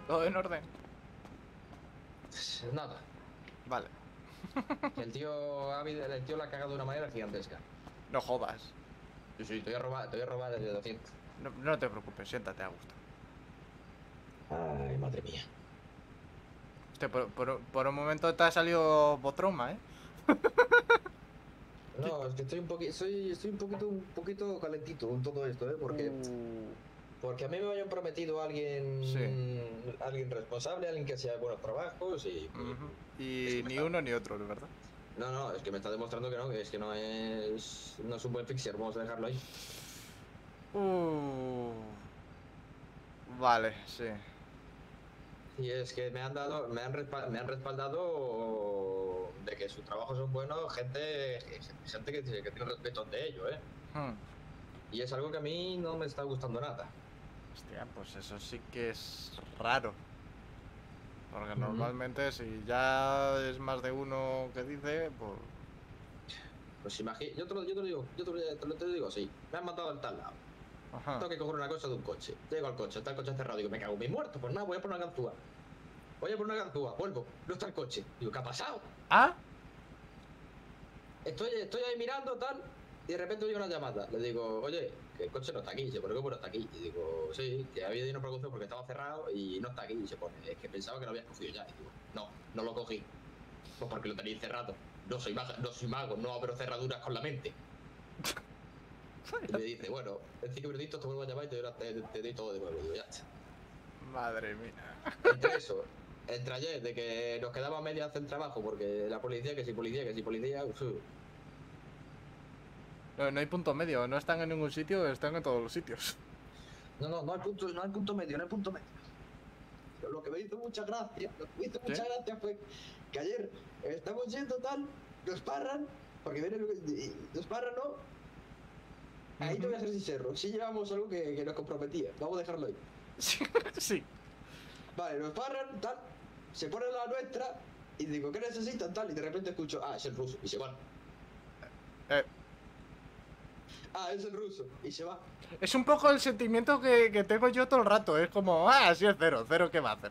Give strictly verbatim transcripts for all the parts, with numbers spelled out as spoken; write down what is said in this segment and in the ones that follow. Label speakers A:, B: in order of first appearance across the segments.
A: ¿Todo en orden?
B: Pues nada.
A: Vale.
B: El tío, ha habido- el tío la ha cagado de una manera gigantesca.
A: No jodas.
B: Sí, sí, te voy a robar, te voy a robar el de doscientos.
A: No, no te preocupes, siéntate a gusto.
B: Ay, madre mía.
A: Hostia, por, por, por un momento te ha salido botroma, ¿eh?
B: No, es que estoy un poquito, soy, estoy un poquito, un poquito calentito con todo esto, ¿eh? Porque,
A: Uh,
B: porque a mí me habían prometido alguien,
A: Sí.
B: alguien responsable, alguien que hacía buenos trabajos y...
A: Ujú.
B: es
A: Y
B: que me
A: ni
B: está-
A: uno ni otro, de verdad.
B: No, no, es que me está demostrando que no, que es que no es, no es un buen fixer, vamos a dejarlo ahí.
A: Uh, vale, sí.
B: Y es que me han dado, me han, respa- me han respaldado de que sus trabajos son buenos, gente, gente que, que tiene respeto de ello, ¿eh?
A: Hmm.
B: Y es algo que a mí no me está gustando nada.
A: Hostia, pues eso sí que es raro. Porque
B: Ujú.
A: normalmente si ya es más de uno que dice, pues...
B: Pues imagínate, yo te lo, yo te lo digo, yo te lo, te lo- te lo digo así, me han mandado al tal lado.
A: Ajá.
B: Tengo que coger una cosa de un coche. Llego al coche, está el coche cerrado, digo, me cago en mi muerto, pues nada, voy a por una ganzúa. Voy a por una ganzúa, vuelvo, no está el coche. Digo, ¿qué ha pasado?
A: ¿Ah?
B: Estoy, estoy ahí mirando, tal, y de repente oigo una llamada. Le digo, oye, que el coche no está aquí. Y dice, ¿por qué no está aquí? Y digo, sí, que había ido a una producción porque estaba cerrado y no está aquí. Y se pone, es que pensaba que lo habías cogido ya. Y digo, no, no lo cogí. Pues porque lo tenéis cerrado. No soy mago, no soy mago, no abro cerraduras con la mente. Y me dice, bueno, en cinco minutitos te vuelvo a llamar y te, doy- te, te doy todo de nuevo. Y digo, ya está.
A: Madre mía.
B: Entre eso, entre ayer, de que nos quedaba a media hacer el trabajo porque la policía, que si policía, que si policía. Uf.
A: No, no hay punto medio, no están en ningún sitio, están en todos los sitios.
B: No, no, no hay punto, no hay punto medio, no hay punto medio. Pero lo que me hizo mucha gracia, lo que me hizo
A: ¿Sí?
B: mucha gracia fue que ayer estamos yendo tal, nos parran, porque vienen, nos parran, ¿no? Ahí te voy a ser sincero, sí llevamos algo que, que nos comprometía, vamos a dejarlo ahí.
A: Sí, sí.
B: Vale, nos parran, tal, se ponen la nuestra, y digo, ¿qué necesitan? Tal, y de repente escucho, ah, es el ruso, y se van.
A: Eh,
B: Ah, es el ruso, y se va.
A: es un poco el sentimiento que, que tengo yo todo el rato. Es como, ah, sí es cero, cero, ¿qué va a hacer?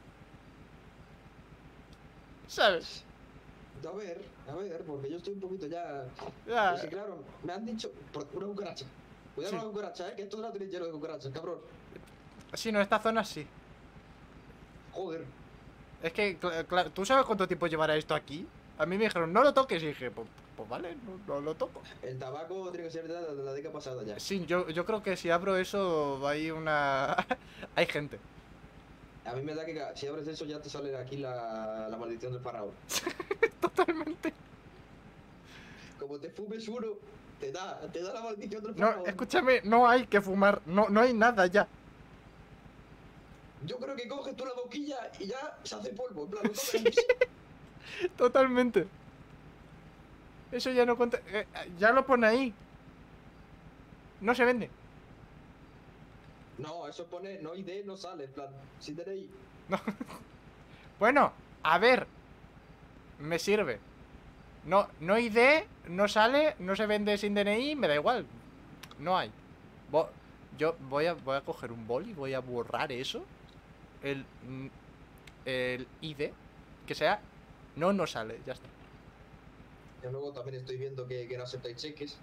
A: ¿Sabes?
B: A ver, a ver, porque yo estoy un poquito ya...
A: Ya.
B: Es que claro, me han dicho, por una cucaracha. Cuidado
A: Sí.
B: con la cucaracha, eh, que esto no lo tenéis lleno de cucarachas, cabrón.
A: Sí, no, esta zona sí.
B: Joder.
A: Es que, cl- claro, ¿tú sabes cuánto tiempo llevará esto aquí? A mí me dijeron, no lo toques, y dije, pues, pues vale, no, no lo toco.
B: El tabaco tiene que ser de la, de la década pasada ya.
A: Sí, yo, yo creo que si abro eso, hay una... hay gente.
B: A mí me da que ca- si abres eso ya te sale aquí la, la maldición del faraón.
A: Totalmente.
B: Como te fumes uno, te da, te da la maldición del
A: No,
B: faraón.
A: escúchame, no hay que fumar, no, no hay nada ya.
B: Yo creo que coges tú la boquilla y ya se hace polvo. En plan, lo
A: Sí.
B: tomas y-
A: Totalmente. Eso ya no cuenta. eh, ya lo pone ahí. No se vende.
B: No, eso pone no I D, no sale. En plan, sin D N I.
A: No. Bueno, a ver. Me sirve. No, no I D, no sale, no se vende sin D N I, me da igual. No hay. Vo- yo voy a, voy a coger un boli, voy a borrar eso. El, mm, el I D. Que sea. No, no sale, ya está.
B: Y luego también estoy viendo que, que no aceptáis cheques.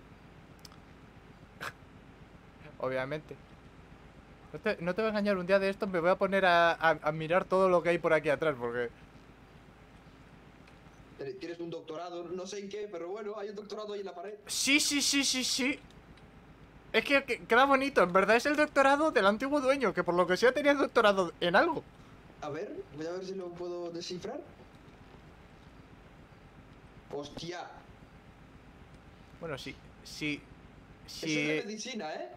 A: Obviamente. No te, no te voy a engañar, un día de esto me voy a poner a, a, a mirar todo lo que hay por aquí atrás, porque...
B: Tienes un doctorado, no sé en qué, pero bueno, hay un doctorado ahí en la pared.
A: Sí, sí, sí, sí, sí. Es que, que queda bonito, en verdad es el doctorado del antiguo dueño, que por lo que sea tenía doctorado en algo.
B: A ver, voy a ver si lo puedo descifrar. Hostia.
A: Bueno, sí, sí,
B: Eso es de
A: sí...
B: medicina, ¿eh?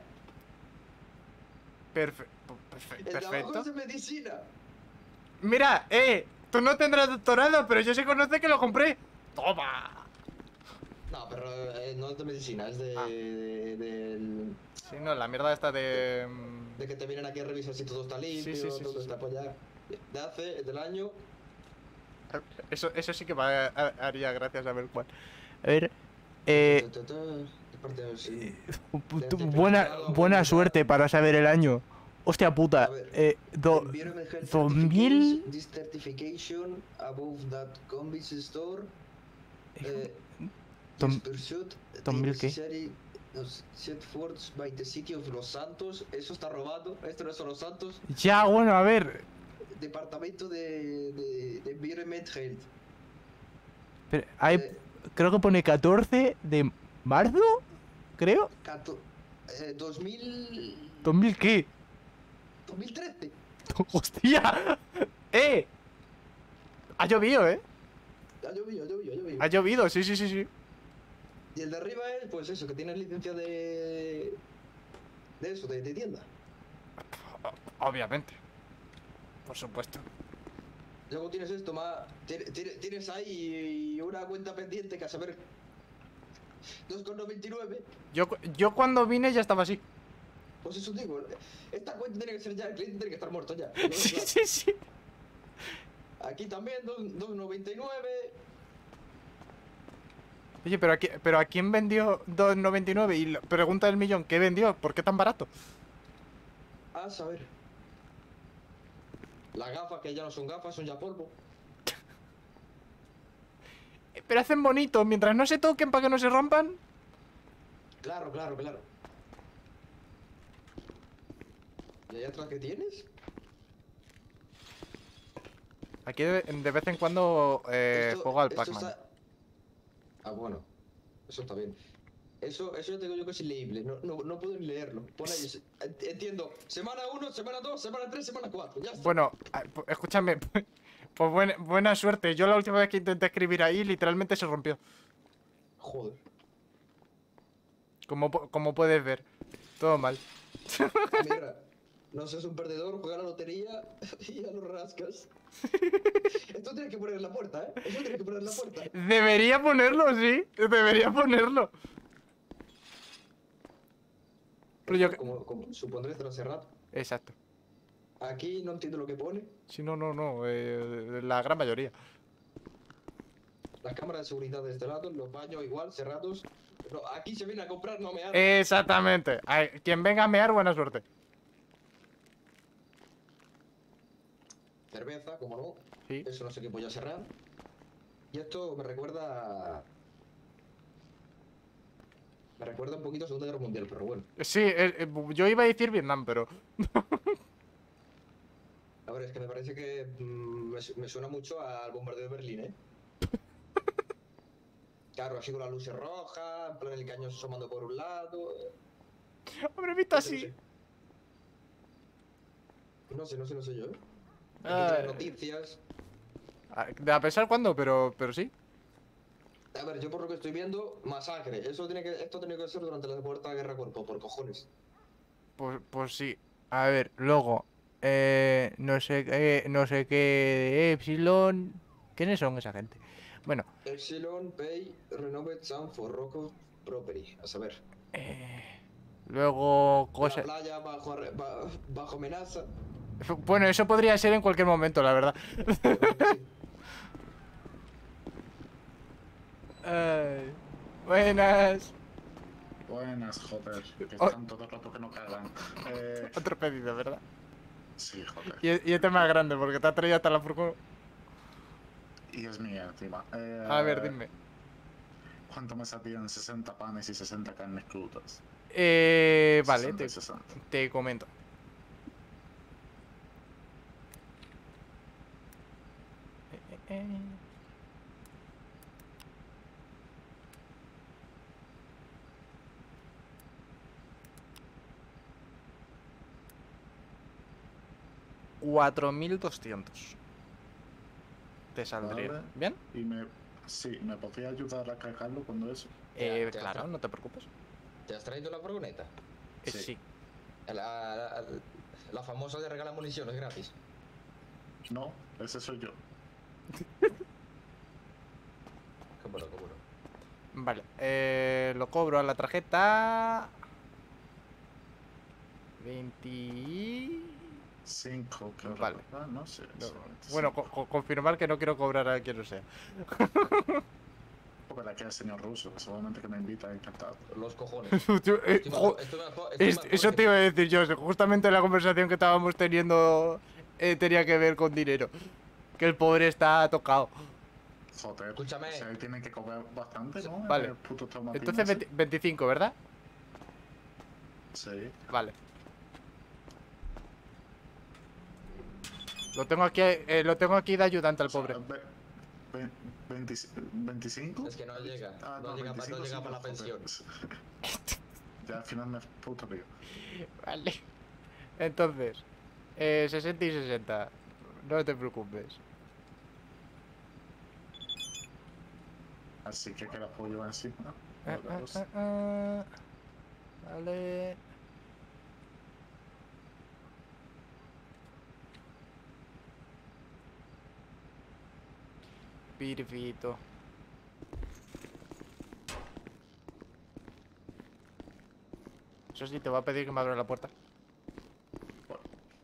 A: Perfe perfe
B: El trabajo
A: perfecto.
B: es de medicina.
A: Mira, eh, tú no tendrás doctorado, pero yo sí conoce que lo compré. ¡Toma!
B: No, pero eh, no es de medicina, es de,
A: Ah.
B: de, del-
A: Sí, no, la mierda esta de... mm,
B: de que te vienen aquí a revisar si todo está limpio,
A: Sí, sí, sí,
B: todo
A: sí,
B: está
A: sí.
B: apoyado. De hace, del año.
A: Eso, eso sí que me haría gracias a ver cuál. A ver... Eh...
B: Ta, ta, ta, de parte de- sí.
A: Tu-
B: De-
A: tu-
B: de
A: buena,
B: pregrado,
A: buena
B: bueno,
A: suerte para saber el año. Hostia puta.
B: A ver.
A: Eh, do-
B: Environment Health
A: dos mil-
B: certification, This certification above that convenience store. Eh,
A: Tom-
B: yes, pursuit the
A: dos mil qué?
B: necessary, uh, set forth by the city of Los Santos. Eso está robado. Esto no son Los Santos.
A: Ya, bueno, a ver.
B: Departamento de, de, de Environment Health.
A: Pero hay,
B: Eh,
A: creo que pone catorce de marzo, creo.
B: cato- eh, dos mil,
A: ¿dos mil qué?
B: dos mil trece.
A: ¡Hostia! ¡Eh! Ha llovido, ¿eh?
B: Ha llovido, ha llovido, ha llovido.
A: Ha llovido, sí, sí, sí, sí.
B: Y el de arriba es, pues eso, que tiene licencia de. de eso, de, de tienda.
A: Obviamente. Por supuesto.
B: Luego tienes esto más. tiene- tiene- Tienes ahí una cuenta pendiente que a saber. dos con noventa y nueve.
A: Yo, yo cuando vine ya estaba así.
B: Pues eso digo. Esta cuenta tiene que ser ya. El cliente tiene que estar muerto ya.
A: Sí,
B: Claro.
A: sí, sí.
B: Aquí también, dos con noventa y nueve.
A: Oye, pero aquí, pero ¿a quién vendió dos noventa y nueve? Y la pregunta del millón, ¿qué vendió? ¿Por qué tan barato?
B: A saber. Las gafas que ya no son gafas, son ya polvo.
A: Eh, Pero hacen bonito, mientras no se toquen para que no se rompan.
B: Claro, claro, claro. ¿Y allá atrás qué tienes?
A: Aquí de, de vez en cuando eh,
B: Esto-
A: juego al
B: esto
A: Pac-Man.
B: está- Ah, bueno. Eso está bien. Eso, eso ya tengo yo que es inleíble. No, no, no puedo ni leerlo. Pon ahí. se- ent- Entiendo. Semana uno, semana dos, semana tres, semana cuatro. Ya está.
A: Bueno, ah, pu- escúchame. Pues buena, buena suerte. Yo la última vez que intenté escribir ahí, literalmente se rompió.
B: Joder.
A: Como, pu- como puedes ver. Todo mal.
B: Ah, mira. No seas un perdedor, juega a la lotería y ya lo rascas. Esto tienes que poner en la puerta, ¿eh? Eso tienes que poner en la puerta.
A: Debería ponerlo, sí. Debería ponerlo. Pero yo... que-
B: Como, como supondré tras cerrar.
A: Exacto.
B: Aquí no entiendo lo que pone.
A: Sí, no, no, no. eh, la gran mayoría.
B: Las cámaras de seguridad de este lado, los baños igual, cerrados. No, aquí se viene a comprar, no me hagas.
A: Exactamente. Ay, quien venga a mear, buena suerte.
B: Cerveza, como no.
A: Sí.
B: Eso no sé qué voy a cerrar. Y esto me recuerda. Me recuerda un poquito a Segunda Guerra Mundial, pero bueno.
A: Sí, eh, eh, yo iba a decir Vietnam, pero...
B: A ver, es que me parece que mm, me, su- me suena mucho al bombardeo de Berlín, ¿eh? Claro, así con las luces rojas, en plan el cañón asomando por un lado.
A: Hombre, visto
B: No sé,
A: así.
B: No sé, no sé, no sé yo, ¿eh? Aquí
A: Ah.
B: trae noticias.
A: Ah, De a pensar cuándo, pero, pero sí.
B: A ver, yo por lo que estoy viendo, masacre. Eso tiene que, esto tiene que ser durante la Cuarta Guerra Cuerpo, por cojones.
A: Pues, pues sí. A ver, luego. Eh, no sé qué. No sé qué. de Epsilon. ¿Quiénes son esa gente? Bueno.
B: Epsilon, Pay, Renovate, Sun, for Rocco, Property. A saber.
A: eh, luego.
B: La
A: Cosas.
B: playa bajo, arre- ba- bajo amenaza.
A: Bueno, eso podría ser en cualquier momento, la verdad.
B: Sí.
A: Ay, buenas.
C: Buenas, joder, que
A: Oh.
C: están todo el rato que no cagan. Eh,
A: Otro pedido, ¿verdad?
C: sí, joder.
A: Y, y este es más grande porque te ha traído hasta la furgo.
C: Y es mía encima. Eh,
A: A ver, dime.
C: ¿Cuánto me salían sesenta panes y sesenta carnes crudas?
A: Eh, vale,
C: sesenta
A: te,
C: y sesenta.
A: te comento. Eh, eh, eh. cuatro mil doscientos. Te saldría.
C: Vale.
A: ¿Bien?
C: Y me... Sí, ¿me podría ayudar a cargarlo cuando eso?
A: Eh,
B: ya
A: claro,
B: está.
A: no te preocupes.
B: ¿Te has traído la furgoneta?
A: Eh,
C: Sí.
A: sí.
B: La, la, la famosa de regalar municiones gratis.
C: No, ese soy yo.
B: Cómo no, cómo no.
A: Vale. Eh, lo cobro a la tarjeta. veinte.
C: cinco, creo
A: Vale.
C: recordar, no sé.
A: No,
C: solamente
A: Bueno,
C: cinco.
A: co- co- confirmar que no quiero cobrar a quien no sea.
C: Ok, ver aquí al señor ruso, que seguramente que me invita, encantado.
B: Los cojones.
A: Tío, eh,
B: Estoy más-
A: jo-
B: estoy más- estoy
A: es-
B: más
A: eso
B: pobre
A: te
B: que
A: iba a decir yo. Justamente la conversación que estábamos teniendo eh, tenía que ver con dinero. Que el pobre está tocado.
C: Joder,
B: Escúchame.
C: o sea, ahí tienen que cobrar bastante, ¿no?
A: Vale.
C: El puto tomatín
A: Entonces
C: ese.
A: veinte veinticinco, ¿verdad?
C: Sí.
A: Vale. Lo tengo aquí, eh, lo tengo aquí de ayudante al
C: O sea,
A: pobre.
C: ve- ve- veinti- ¿veinticinco?
B: Es que no llega.
C: Ah,
B: no, llega, pa- no
C: veinticinco
B: llega
C: sí,
B: para la
C: joder.
B: pensión.
C: Ya al final me puto lío.
A: Vale. Entonces, eh, sesenta y sesenta. No te preocupes.
C: Así que que la puedo llevar encima.
A: Ah,
C: Vale,
A: ah,
C: pues,
A: ah, ah. Vale. Perfecto. Eso sí, te va a pedir que me abra la puerta.
C: bueno.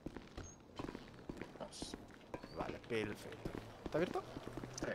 C: Vamos.
A: Vale, perfecto. ¿Está abierto?
C: Sí.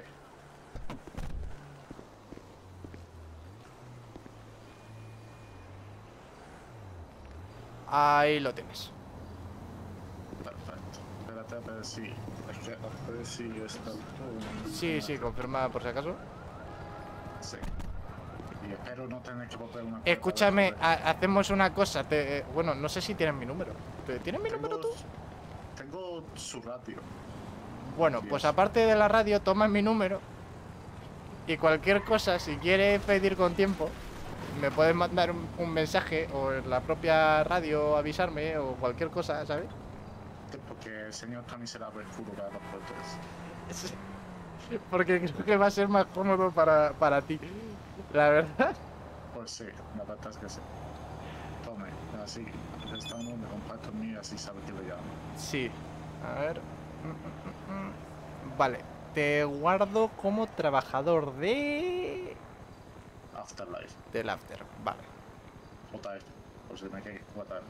A: Ahí lo tienes.
C: Perfecto. Espérate a ver si. Es que a ver si está todo.
A: Sí, sí, confirma por si acaso.
C: Sí. Y espero no tener que volver una.
A: Escúchame,
C: cuarta vez,
A: ha- hacemos una cosa. Te, eh, bueno, no sé si tienes mi número. ¿Te- ¿Tienes mi
C: joder.
A: número tú?
C: Tengo su ratio.
A: Bueno, pues aparte de la radio, toma mi número. Y cualquier cosa, si quieres pedir con tiempo, me puedes mandar un, un mensaje o en la propia radio avisarme o cualquier cosa, ¿sabes?
C: Porque el señor Tony se la abre el culo cada dos por tres.
A: Porque creo que va a ser más cómodo para, para ti. La verdad.
C: Pues sí, la verdad es que sí. Tome, así, está un nombre compacto mío, así sabe que le llamo.
A: Sí. A ver. Mm, mm, mm, mm. Vale. Te guardo como trabajador de...
C: Afterlife,
A: del After. Vale.
C: J F, por si me hay que guardarlo.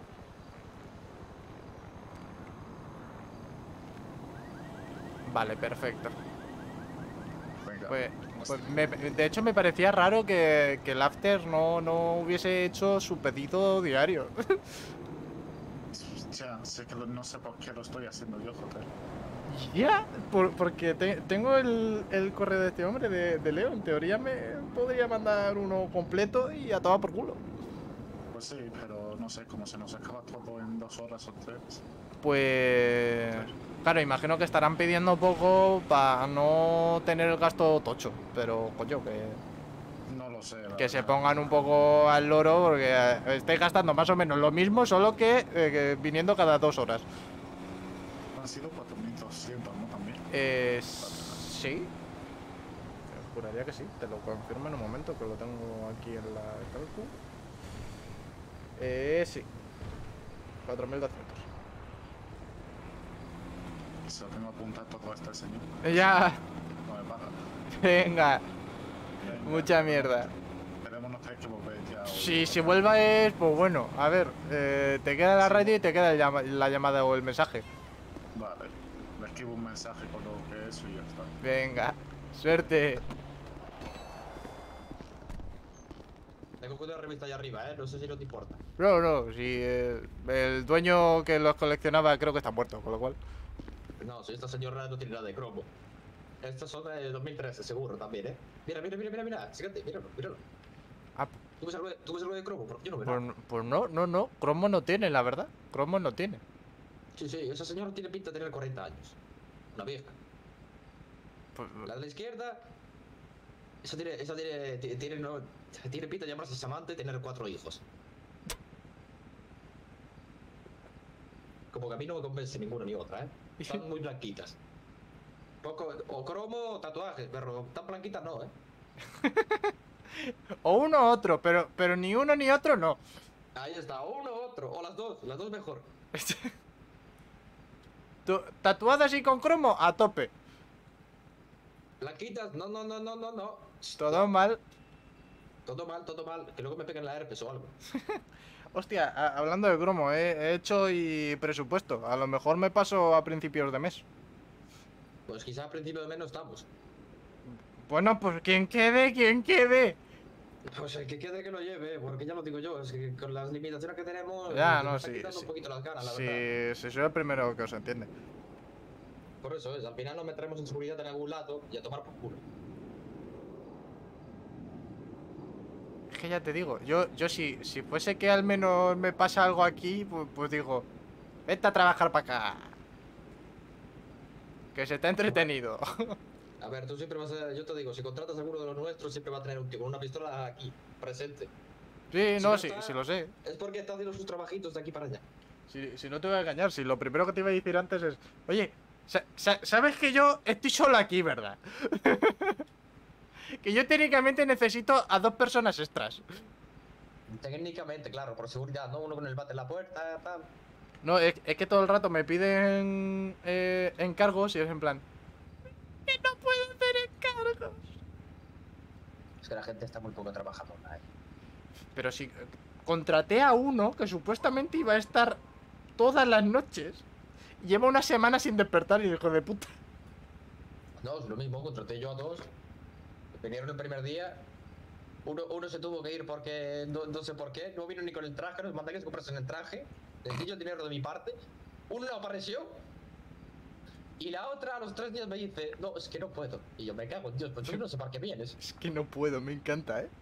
A: Vale, perfecto.
C: Venga,
A: Pues,
C: pues,
A: pues me- de hecho me parecía raro que, que el After no, no hubiese hecho su pedido diario.
C: ya, sé que lo- no sé por qué lo estoy haciendo yo, joder.
A: Ya, por- porque te- tengo el, el correo de este hombre, de, de Leo. En teoría me podría mandar uno completo y a tomar por culo.
C: Pues sí, pero no sé cómo se nos acaba todo en dos horas o tres.
A: Pues... Claro, imagino que estarán pidiendo poco para no tener el gasto tocho. Pero, coño, que,
C: No lo sé. la
A: que se
C: verdad.
A: pongan un poco al loro porque eh, estáis gastando más o menos lo mismo, solo que, eh, que viniendo cada dos horas.
C: Han sido cuatro mil doscientos, ¿no? También.
A: Eh, sí. Juraría que sí, te lo confirmo en un momento que lo tengo aquí en la cálculo. Eh, sí. cuatro mil doscientos.
C: Se lo tengo apuntado todo a este señor.
A: Ya,
C: No me paga.
A: venga,
C: Venga,
A: mucha mierda.
C: Esperemos no tener que volver ya. hoy.
A: Si, si vuelva es, pues bueno, a ver, eh, te queda la radio y te queda el llama- la llamada o el mensaje.
C: Vale. Le escribo un mensaje con lo que es y ya está.
A: Venga, suerte.
B: Tengo una revista allá arriba, ¿eh? No sé si no te importa.
A: No, no, si eh, el dueño que los coleccionaba creo que está muerto, con lo cual.
B: No, si esta señora no tiene nada de cromo. Estas son de dos mil trece, seguro también, ¿eh? Mira, mira, mira, mira, mira. Sígate, míralo, míralo.
A: Ah,
B: ¿Tú ves algo de, tú ves algo de cromo? Porque yo no veo
A: pues,
B: nada.
A: pues no, no, no, cromo no tiene, la verdad. Cromo no tiene.
B: Sí, sí, esa señora tiene pinta de tener cuarenta años. Una vieja.
A: Pues,
B: La de la izquierda. Esa tiene, esa tiene, ti- tiene, no, tiene pinta de llamarse Samantha y tener cuatro hijos. Como que a mí no me convence ninguna ni otra, ¿eh? Están muy blanquitas. Poco, o cromo o tatuajes, pero tan blanquitas no, ¿eh?
A: o uno u otro, pero, pero ni uno ni otro no.
B: Ahí está, o uno u otro, o las dos, las dos mejor.
A: Tu- Tatuadas y con cromo, a tope.
B: Blanquitas, no, no, no, no, no, no.
A: Todo mal.
B: Todo mal, todo mal. Que luego me peguen la herpes o algo.
A: Hostia, a- hablando de cromo, eh, he hecho y presupuesto. A lo mejor me paso a principios de mes.
B: Pues quizá a principio de mes no estamos.
A: Bueno, pues quien quede, quien quede.
B: Pues el que quede que lo lleve, porque ya lo digo yo, es que con las limitaciones que tenemos,
A: Ya,
B: nos
A: no,
B: está
A: sí,
B: quitando
A: sí.
B: un poquito las ganas, la verdad.
A: Si, si soy el primero que os entiende.
B: Por eso es, al final nos meteremos en seguridad en algún lado y a tomar por culo.
A: Es que ya te digo, yo, yo si, si fuese que al menos me pasa algo aquí, pues, pues digo, vete a trabajar para acá. Que se está entretenido.
B: A ver, tú siempre vas a... Yo te digo, si contratas a alguno de los nuestros, siempre va a tener un tío con una pistola aquí, presente.
A: Sí,
B: Si
A: no,
B: no
A: sí,
B: está-
A: sí lo sé.
B: Es porque está haciendo sus trabajitos de aquí para allá.
A: Si, si no te voy a engañar, si lo primero que te iba a decir antes es, oye, sa- sa- sabes que yo estoy solo aquí, ¿verdad? Que yo técnicamente necesito a dos personas extras.
B: Técnicamente, claro, por seguridad, ¿no? Uno con el bate en la puerta, tal.
A: No, es, es que todo el rato me piden eh, encargos y es en plan, que no puedo hacer encargos.
B: Es que la gente está muy poco trabajadora, ¿eh?
A: Pero si eh, contraté a uno que supuestamente iba a estar todas las noches, y lleva una semana sin despertar y hijo de puta.
B: No, es lo mismo, contraté yo a dos. Vinieron el primer día. Uno, uno se tuvo que ir porque no, no sé por qué. No vino ni con el traje, nos mandé que se comprasen el traje. Les di yo el dinero de mi parte. Uno no apareció. Y la otra a los tres días me dice, no, es que no puedo. Y yo me cago en Dios, pues yo no sé para qué vienes.
A: Es que no puedo, me encanta, ¿eh?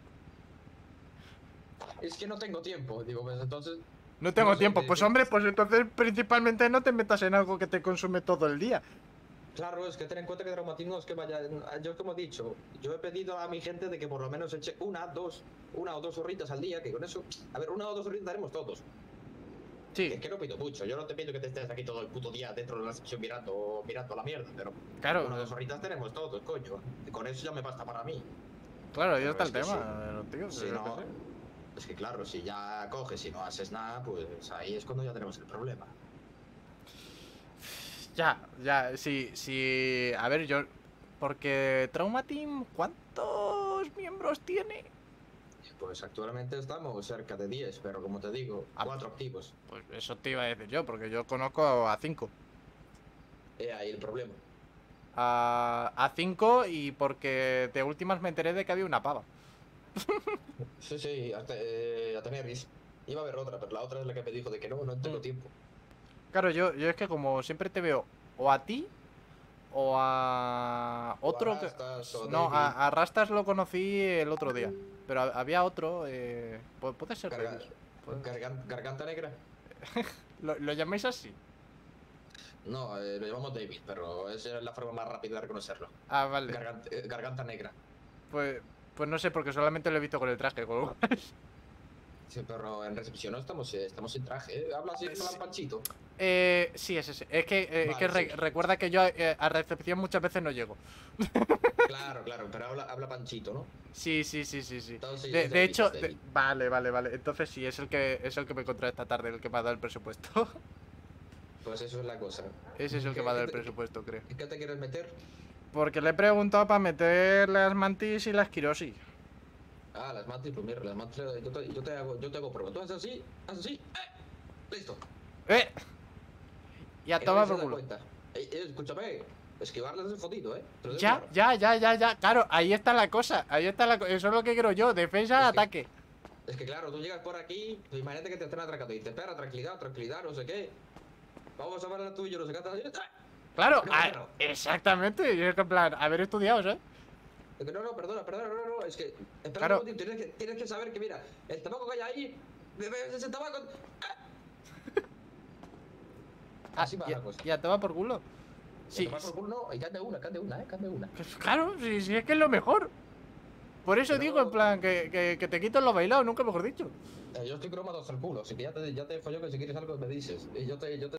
B: Es que no tengo tiempo. Digo, pues entonces.
A: No tengo
B: No sé,
A: tiempo.
B: que-
A: Pues
B: que-
A: hombre, pues entonces principalmente no te metas en algo que te consume todo el día.
B: Claro, es que ten en cuenta que traumatismo es que vaya. Yo, como he dicho, yo he pedido a mi gente de que por lo menos eche una, dos, una o dos horitas al día, que con eso. A ver, una o dos horitas haremos todos.
A: Sí,
B: Es que no pido mucho, yo no te pido que te estés aquí todo el puto día dentro de la sección mirando, mirando la mierda, pero
A: claro,
B: una o dos horitas tenemos todos, coño. Y con eso ya me basta para mí.
A: claro, ahí
B: pero
A: está
B: es
A: el
B: que
A: tema, tío.
B: Si no, es que claro, si ya coges y no haces nada, pues ahí es cuando ya tenemos el problema.
A: Ya, ya, sí, sí. A ver, yo. Porque Trauma Team, ¿cuántos miembros tiene?
B: Pues actualmente estamos cerca de diez, pero como te digo,
A: Ah.
B: cuatro activos.
A: Pues eso te iba a decir yo, porque yo conozco a cinco.
B: He ahí el problema.
A: A, a cinco y porque de últimas me enteré de que había una pava.
B: Sí, sí, hasta, eh, a Teneris. Iba a haber otra, pero la otra es la que me dijo de que no, no tengo
A: Mm.
B: tiempo.
A: Claro, yo, yo es que como siempre te veo o a ti o a otro que...
B: Rastas, o
A: No,
B: David.
A: a, a Rastas lo conocí el otro día. Pero ha- había otro, eh, pu- puede ser
B: Garga-
A: Davis. Puede-
B: gargan- garganta negra.
A: ¿Lo, lo llamáis así?
B: No, eh, lo llamamos David, pero esa es la forma más rápida de reconocerlo.
A: Ah, vale.
B: Garganta, eh, garganta negra.
A: Pues, pues no sé, porque solamente lo he visto con el traje. con lo cual-
B: Sí, pero en recepción no estamos, eh, estamos sin traje. ¿eh? Habla así,
A: Eh,
B: con
A: sí.
B: Panchito.
A: Eh, sí, es ese. Es que, eh, es que
B: Vale,
A: re-
B: sí.
A: recuerda que yo eh, a recepción muchas veces no llego.
B: Claro, claro, pero habla, habla Panchito, ¿no?
A: Sí, sí, sí, sí, sí.
B: Entonces,
A: De,
B: es
A: de
B: David,
A: hecho,
B: es
A: de-
B: David.
A: vale, vale, vale. Entonces sí, es el que es el que me encontré esta tarde, el que me ha dado el presupuesto.
B: Pues eso es la cosa.
A: Ese es el que
B: ¿Qué-
A: me ha dado
B: qué
A: el
B: te-
A: presupuesto, creo.
B: ¿En qué te quieres meter?
A: Porque le he preguntado para meter las mantis y las kirosi.
B: Ah, las mantis, pues mira, las mantis, yo te, yo te hago, yo te hago prueba. Tú haces así, haces así, ¡eh! Listo.
A: ¡Eh! Y a
B: Que
A: tomar
B: nadie se
A: por
B: da
A: culo.
B: cuenta. Eh, eh, escúchame, esquivarlas es jodido, ¿eh? Te lo digo
A: Ya,
B: claro.
A: ya, ya, ya, ya. Claro, ahí está la cosa. Ahí está la cosa. Eso es lo que quiero yo. Defensa,
B: Es que-
A: ataque.
B: Es que claro, tú llegas por aquí, tú imagínate que te estén atracando y dices, espera, tranquilidad, tranquilidad, no sé qué. Vamos a ver la tuya, no sé qué. tal, ¡ah!
A: Claro,
B: Pero,
A: ah,
B: pero-
A: exactamente. Yo es que en plan, haber estudiado, ¿eh?
B: Es que no, no, perdona, perdona, no, no, no, es que. Espera
A: Claro.
B: un momentito, tienes que, tienes que saber que, mira, el tabaco que hay ahí, bebes ese tabaco. ¡ah!
A: Ah,
B: Así va
A: y,
B: la cosa.
A: y a tomar por culo.
B: Sí.
A: Sí,
B: Por culo, no, y cande una, cande una, eh, cande una.
A: pues claro, sí, sí, es que es lo mejor. Por eso
B: Pero-
A: digo, en plan, que, que, que te quito lo bailado, nunca mejor dicho.
B: Eh, yo estoy cromado hasta el culo, así que ya te, ya te dejo yo que si quieres algo me dices. Y yo te, yo te